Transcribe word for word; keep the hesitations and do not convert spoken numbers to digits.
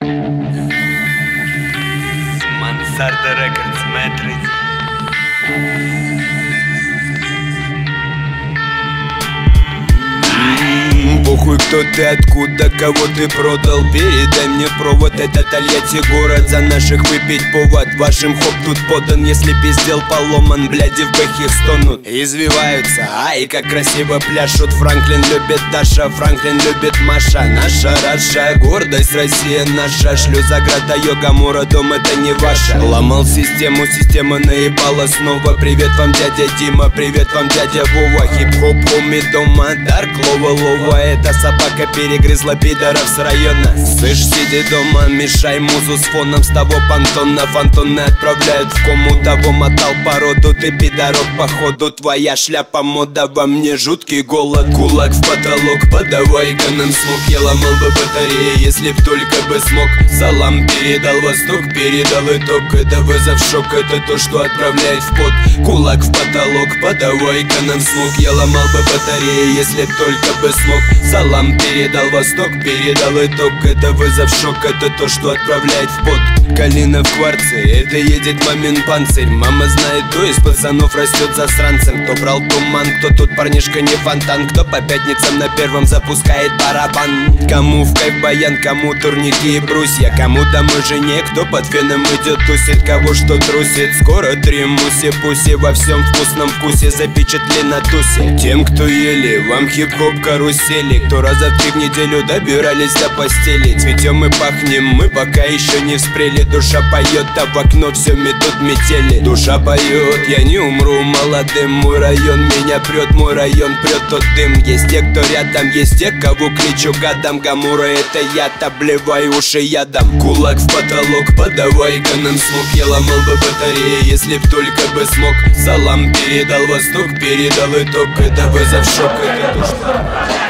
Мансарда Рекордс, Мэтрис. Похуй, кто ты, откуда, кого ты продал. Передай мне провод, это Тольятти город. За наших выпить повод, вашим хоп тут подан. Если пиздел поломан, бляди в бэхе стонут. Извиваются, ай, как красиво пляшут. Франклин любит Даша, Франклин любит Маша. Наша Раша, гордость Россия наша. Шлюзаграда, Йога-Мура, дом это не ваша. Ломал систему, система наебала снова. Привет вам, дядя Дима, привет вам, дядя Вова. Хип-хоп, хоми дома, Дарк, лова, лова. Эта собака перегрызла пидоров с района. Слышь, сиди дома, мешай музу с фоном. С того понтона фантоны отправляют в кому. Того мотал породу, ты пидорок походу. Твоя шляпа мода, во мне жуткий голод. Кулак в потолок, подавай-ка нам смог. Я ломал бы батареи, если б только бы смог. Салам передал восток, передал итог. Это вызов шок, это то, что отправляет в пот. Кулак в потолок, подавай-ка нам смог. Я ломал бы батареи, если б только бы смог. Салам передал восток, передал итог. Это вызов шок, это то, что отправляет в пот. Калина в кварце, это едет мамин панцирь. Мама знает, кто из пацанов растет засранцем. Кто брал туман, кто тут парнишка не фонтан. Кто по пятницам на первом запускает барабан. Кому в кайф баян, кому турники и брусья. Кому домой жене, кто под феном идет тусит. Кого что трусит, скоро три муси-пуси. Во всем вкусном вкусе запечатли на тусе. Тем, кто ели, вам хип-хоп карусели. Кто раза в три в неделю добирались до постели. Цветем и пахнем, мы пока еще не вспрели. Душа поет, а в окно все метут метели. Душа поет, я не умру молодым. Мой район меня прет, мой район прет тот дым. Есть те, кто рядом, есть те, кого кличу гадом. Гамура это я, обливай уши ядом. Кулак в потолок, подавай-ка нам смог. Я ломал бы батареи, если б только бы смог. Салам передал восток, передал итог. Это вызов шок, это то, что...